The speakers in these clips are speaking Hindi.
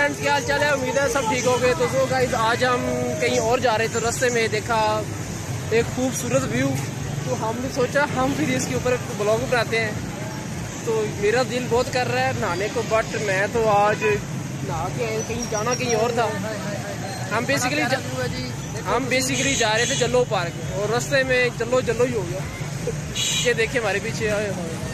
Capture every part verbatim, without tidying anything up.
फ्रेंड्स, क्या हाल चाल है? उम्मीद है सब ठीक हो गए। तो सो गाइस, आज हम कहीं और जा रहे थे, रास्ते में देखा एक खूबसूरत व्यू, तो हमने सोचा हम फिर इसके ऊपर ब्लॉग बनाते हैं। तो मेरा दिल बहुत कर रहा है नहाने को, बट मैं तो आज नहा के कहीं जाना कहीं और था। हम बेसिकली जा, हम बेसिकली जा रहे थे जल्लो पार्क, और रास्ते में जल्लो जल्लो ही हो गया। ये देखिए हमारे पीछे आए,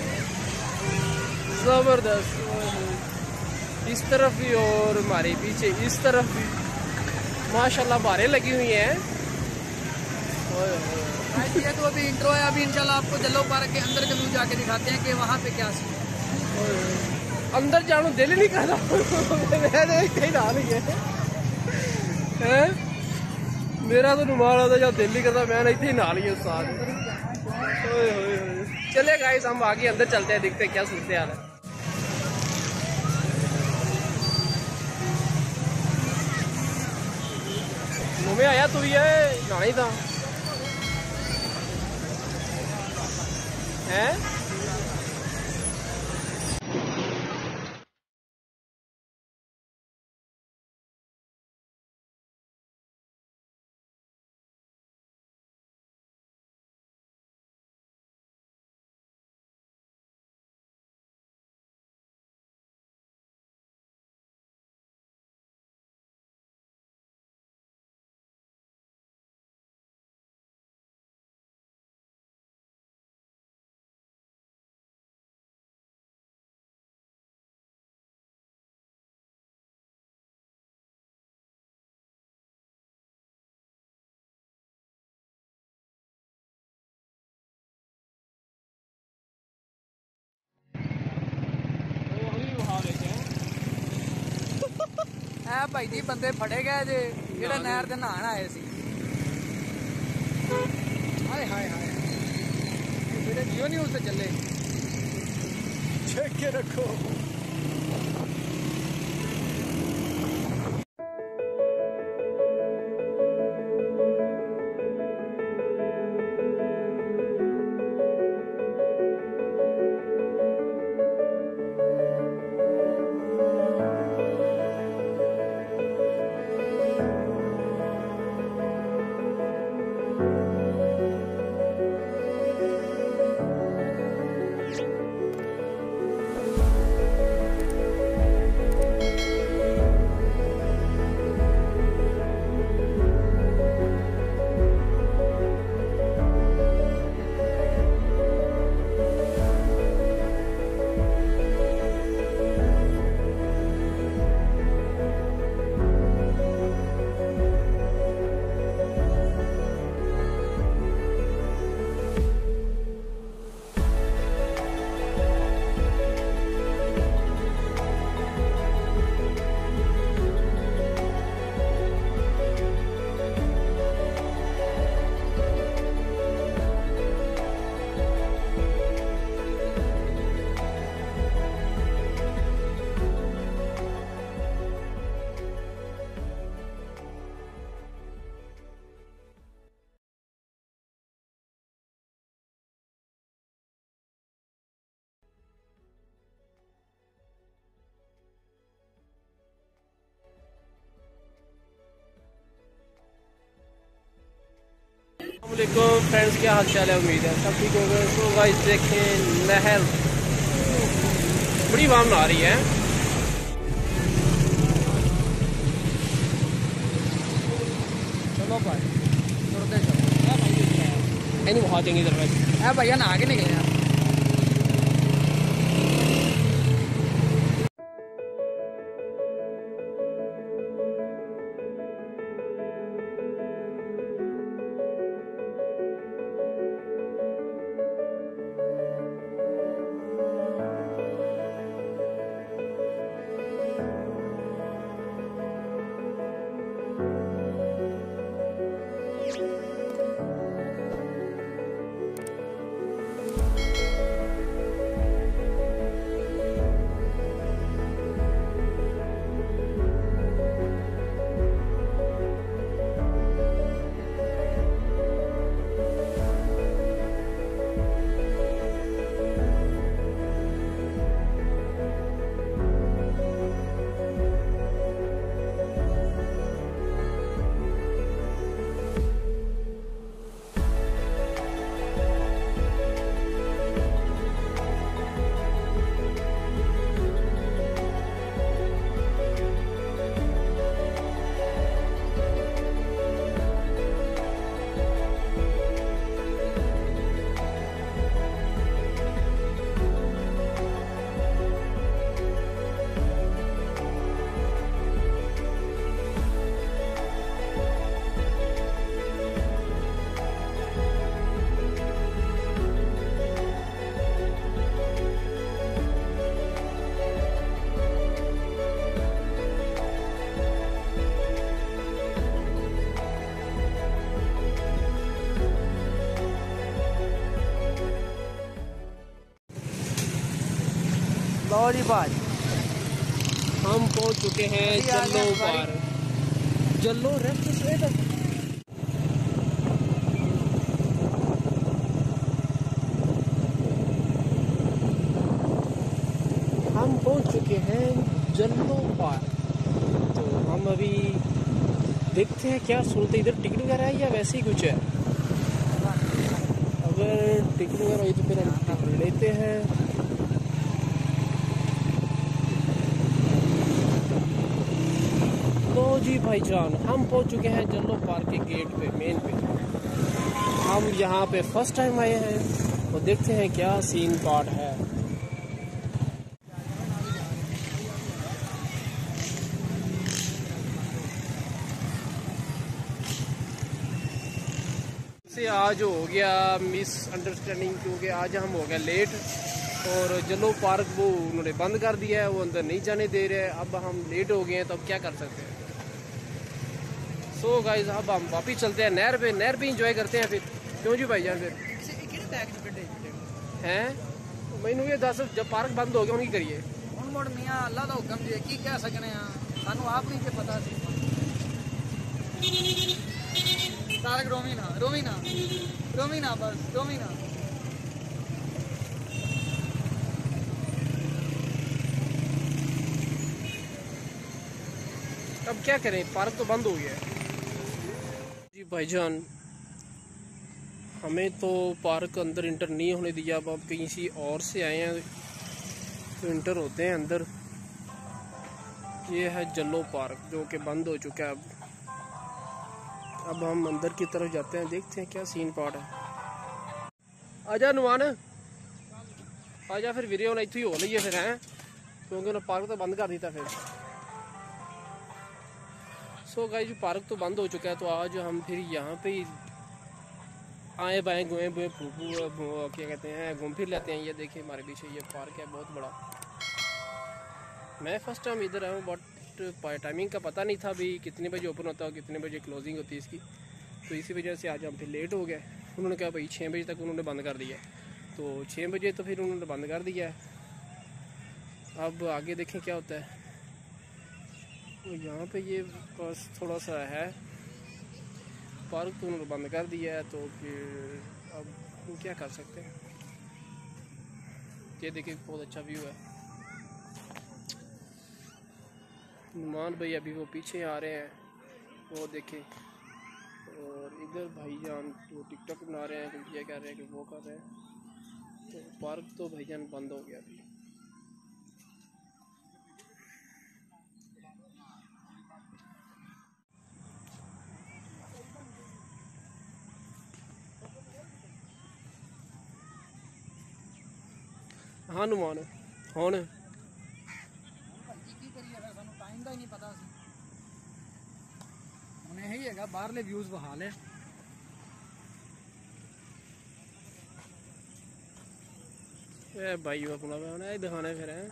जबरदस्त, इस तरफ भी और हमारे पीछे इस तरफ भी माशाल्लाह बारें लगी हुई हैं। ये तो अभी इंट्रो है, अभी इंशाल्लाह आपको जल्लो पार्क के अंदर जरूर जाके दिखाते हैं कि वहाँ पे क्या सीन। अंदर जानो दिल ही नहीं कर रहा कहीं ना नहीं है, मेरा तो रुमाल आता जब दिल नहीं करता, मैंने इतने ही नहा लिया साथ। चले गाइस, हम आगे अंदर चलते हैं, देखते हैं क्या सूरत हाल है। मुँह में आया तू ये नहाना ही था हैं? है भाई जी, बंदे फड़े गए जे जेड़ा नहर दे नहान आए सी। हाय हाय हाय, मेरे जियो न्यूज़ से चले, चेक के रखो। अस्सलामुअलैकुम फ्रेंड्स, क्या हाल चाल है? उम्मीद है सब ठीक हो गए। तो गाइस देखें, नहर बड़ी वाम आ रही है। चलो भाई, तुरते चलो। नहीं बहुत चंगी तरह है भैया, नहा के निकले हैं। लो जी भाई हम पहुंच चुके हैं जल्लो पार्क। जल्लो रेस्टोरेंट हम पहुंच चुके हैं जल्लो पार्क। तो हम अभी देखते हैं क्या सुनते, इधर टिकट वगैरह है या वैसे ही कुछ है। अगर टिकट वगैरह हुई तो फिर हम टिकट लेते हैं। तो जी भाईजान हम पहुंच चुके हैं जल्लो पार्क के गेट पे, मेन पे। हम यहाँ पे फर्स्ट टाइम आए हैं तो देखते हैं क्या सीन पार्ट है। से आज हो गया मिस अंडरस्टैंडिंग, क्योंकि आज हम हो गए लेट और जल्लो पार्क वो उन्होंने बंद कर दिया है, वो अंदर नहीं जाने दे रहे हैं। अब हम लेट हो गए हैं तो अब क्या कर सकते हैं। सो so गाइस अब हम वापिस चलते हैं नहर पे, नहर पे इंजॉय करते हैं फिर, क्यों जी भाई यार। फिर हैं मैनू ये दस जब पार्क बंद हो गया उनकी करिए ਹੁਣ ਮੁੜ ਮੀਆਂ ਅੱਲਾ ਦਾ ਹੁਕਮ ਜੀ ਕੀ ਕਹਿ ਸਕਨੇ ਆ, ਸਾਨੂੰ ਆਪ ਨਹੀਂ ਤੇ ਪਤਾ ਸੀ। तारक रोमी ना रोमी ना रोमी ना बस रोमी ना। अब क्या करें, पार्क तो बंद हो गया है जी भाईजान। हमें तो पार्क अंदर इंटर नहीं होने दिया। अब आप कहीं सी और से आए हैं तो इंटर होते हैं अंदर। ये है जल्लो पार्क जो कि बंद हो चुका है। अब अब हम अंदर की तरफ जाते हैं, देखते हैं क्या सीन पार्ट है। आजा नुमान आजा, फिर वीडियो ना इतनी हो लीए फिर हैं, क्योंकि उन्होंने पार्क तो बंद कर दिया फिर। सो गाइस पार्क तो बंद हो चुका है, तो आज हम फिर यहाँ पे आए बाएँ घूमे बुए फूफू क्या कहते हैं घूम फिर लेते हैं। ये देखिए हमारे पीछे ये पार्क है बहुत बड़ा। मैं फर्स्ट टाइम इधर आया हूँ, बट टाइमिंग का पता नहीं था भी कितने बजे ओपन होता है और कितने बजे क्लोजिंग होती है इसकी। तो इसी वजह से आज हम फिर लेट हो गए। उन्होंने कहा भाई छः बजे तक उन्होंने बंद कर दिया है, तो छः बजे तो फिर उन्होंने बंद कर दिया है। अब आगे देखें क्या होता है। तो यहाँ पे ये बस थोड़ा सा है पार्क, तो उन्होंने बंद कर दिया है, तो फिर अब क्या कर सकते हैं। ये देखिए बहुत अच्छा व्यू है। नुमान भाई अभी वो पीछे आ रहे हैं, वो देखें। और इधर भाईजान वो टिकटॉक बना रहे हैं, कुछ ये कह रहे हैं कि वो कर रहे हैं। तो पार्क तो भाईजान बंद हो गया अभी। हाँ नुमान कौन टाइम का ही नहीं पता उन्हें यही है बाहरले व्यूज बहाल है। ए भाई अपना उन्हें दिखाने फिर हैं।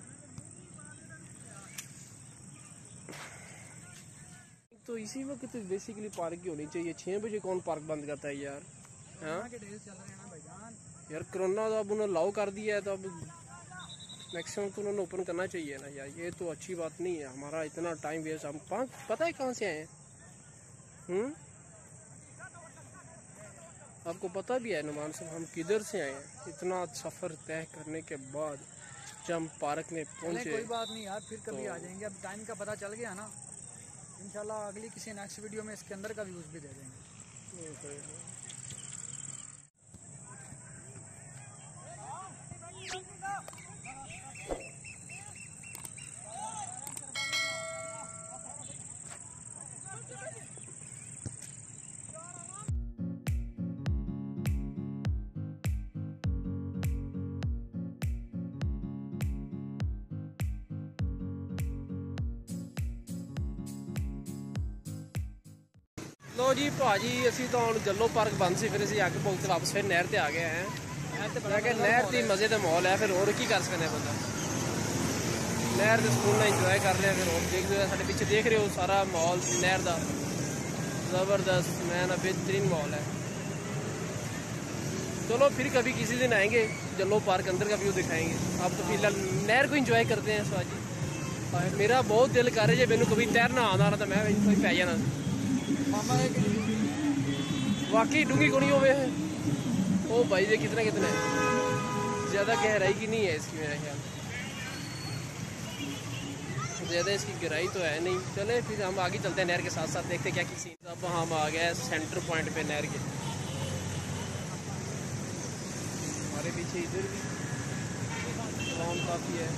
तो इसी वक्त तो बेसिकली पार्क की होनी चाहिए। छः बजे कौन पार्क बंद करता है यार। हाँ यार कोरोना तो अब उन्होंने अलाउ कर दिया है, तो अब मैक्सिमम तो उन्होंने ओपन करना चाहिए ना यार। ये तो अच्छी बात नहीं है, हमारा इतना टाइम वेस्ट। हम पाँच पता है कहाँ से आए हैं। हम्म आपको पता भी है नुमान साहब हम किधर से आए हैं। इतना सफ़र तय करने के बाद जब हम पार्क में पहुंचे। कोई बात नहीं यार, फिर कभी तो आ जाएंगे। अब टाइम का पता चल गया ना, इंशाल्लाह अगली किसी नेक्स्ट वीडियो में इसके अंदर का व्यूज़ भी दे देंगे। लो जी भाजी असी तो हम जल्लो पार्क बंद से, फिर असी अग पुल से वापस फिर नहर से आ गए हैं। नहर की मजे का माहौल है, फिर और की कर सकते बंदा। नहर के सुकून इंजॉय कर रहे हैं। फिर और देख रहे साढ़े पीछे देख रहे हो सारा माहौल नहर का जबरदस्त मैं ना बेहतरीन माहौल है। चलो फिर कभी किसी दिन आएंगे, जलो पार्क अंदर का व्यू दिखाएंगे। अब तो फिलहाल नहर को इंजॉय करते हैं स्वाजी। मेरा बहुत दिल कर रहा है, मैंने कभी तैरना आना रहा था मैं कोई पै जाना वाकई डूंगी कोनी हो है। ओ भाई ये कितना कितना है, ज़्यादा गहराई की नहीं है इसकी मेरा ख्याल, ज़्यादा इसकी गहराई तो है नहीं। चले फिर हम आगे चलते हैं नहर के साथ साथ, देखते हैं क्या किसी। अब हम आ गए सेंटर पॉइंट पे नहर के, हमारे पीछे इधर भी ग्राउंड काफ़ी है।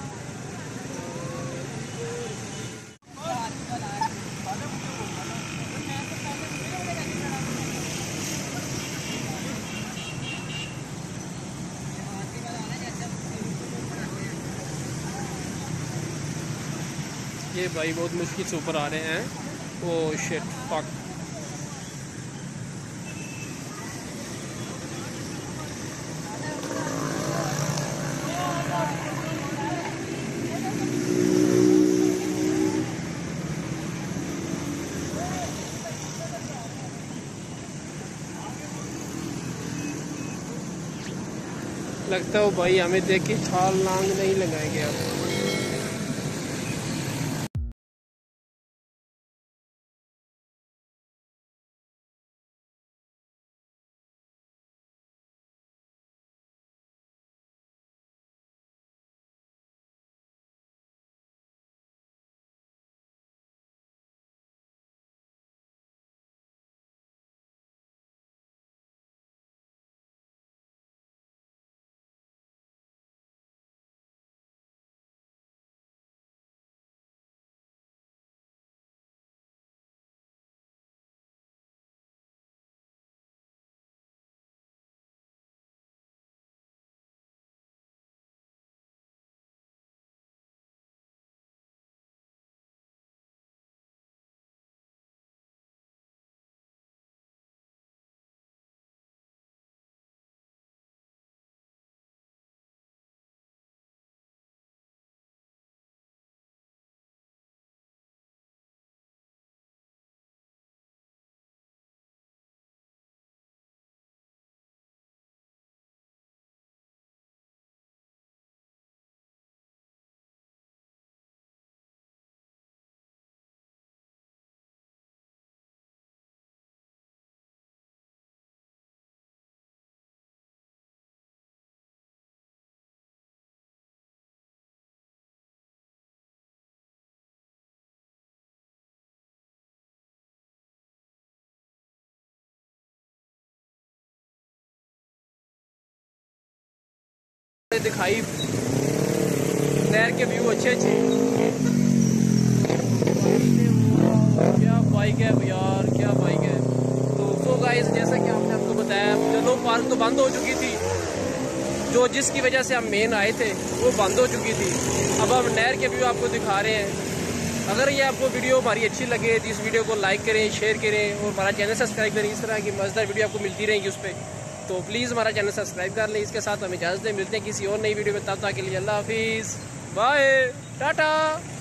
ये भाई बहुत मुश्किल से ऊपर आ रहे हैं। ओ शिट फक, लगता है वो भाई हमें देख के छाल लांग नहीं लगाएंगे अब। दिखाई नहर के व्यू अच्छे अच्छे, क्या बाइक है यार, क्या बाइक है। तो सो गाइस जैसा कि हमने आपको बताया, जलो पार्क तो बंद हो चुकी थी, जो जिसकी वजह से हम मेन आए थे वो बंद हो चुकी थी। अब हम नहर के व्यू आपको दिखा रहे हैं। अगर ये आपको वीडियो हमारी अच्छी लगे तो इस वीडियो को लाइक करें, शेयर करें और हमारा चैनल सब्सक्राइब करें। इस तरह की मजेदार वीडियो आपको मिलती रहेंगी उस पर, तो प्लीज़ हमारा चैनल सब्सक्राइब कर लें। इसके साथ हमें इजाज़त दें, मिलते हैं किसी और नई वीडियो में, तब तक के लिए अल्लाह हाफिज़, बाय, टाटा।